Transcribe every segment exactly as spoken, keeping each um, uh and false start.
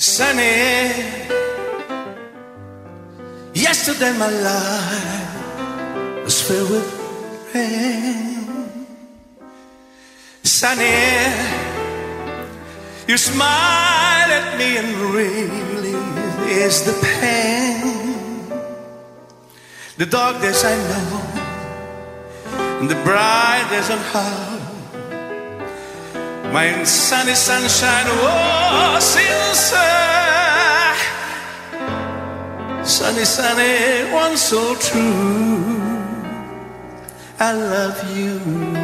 Sunny, yesterday my life was filled with rain. Sunny, you smile at me and really is the pain. The dark days I know, and the bright days on high. My sunny sunshine was sincere. Sunny, sunny, one so true. I love you.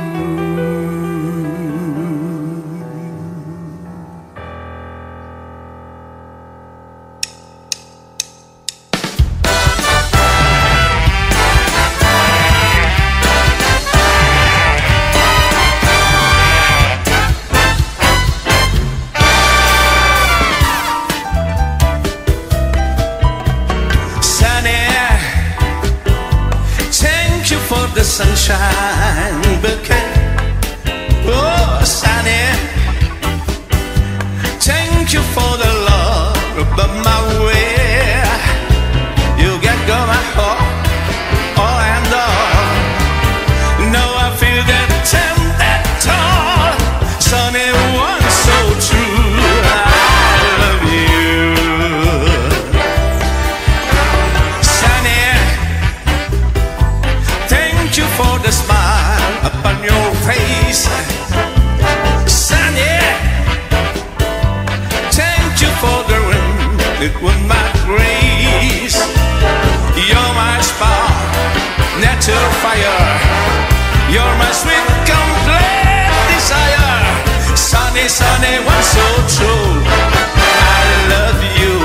The sunshine bouquet, oh sunny, thank you for the love above my way. You get go my heart, all and all. Now I feel that tender tall, sunny one so true. I love you, sunny. Thank you for the smile upon your face, sunny. Thank you for the rain, it was my grace. You're my spark, natural fire. You're my sweet, complete desire. Sunny, sunny, one so true. I love you.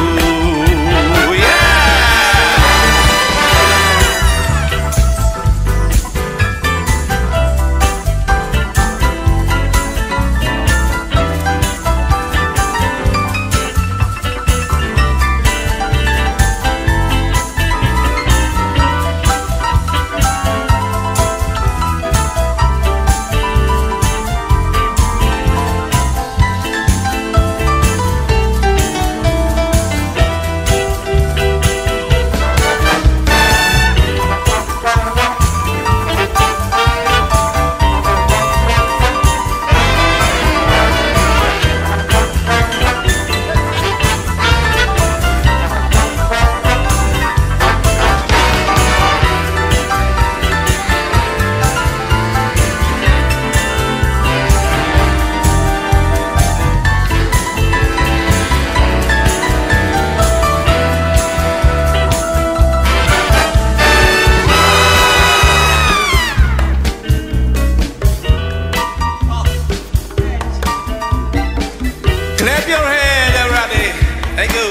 Clap your hand, everybody. Thank you.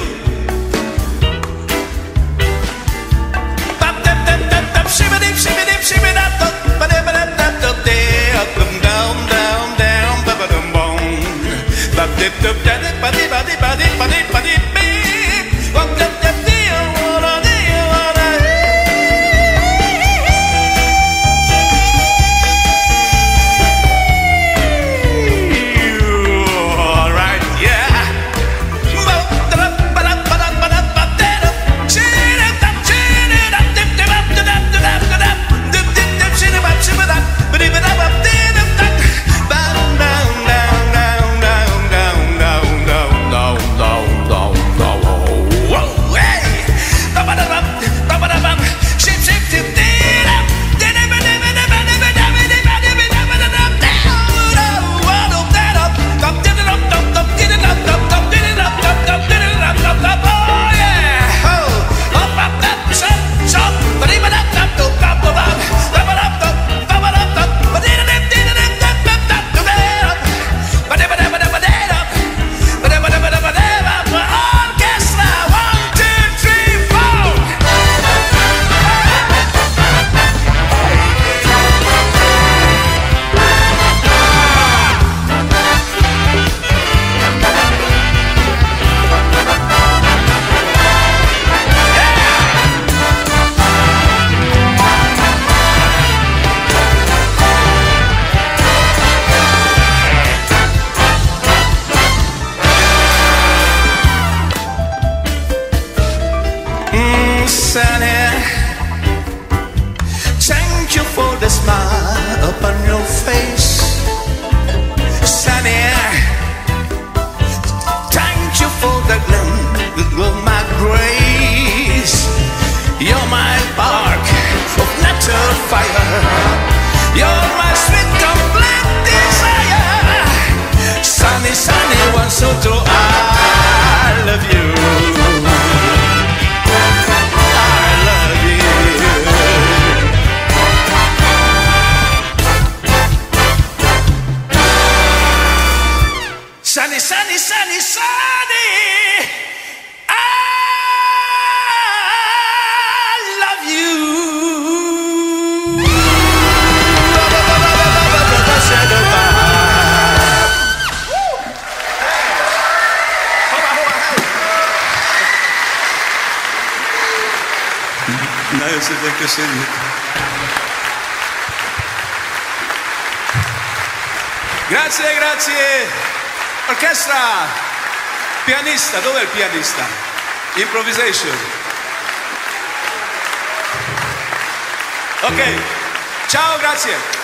Down, down, down, down, down, down. sotto. I love you. I love you. Sunny, sunny, sunny, sunny. I love you. No, si è così. Grazie, grazie. Orchestra. Pianista, dov'è il pianista? Improvisation. Ok, ciao, grazie.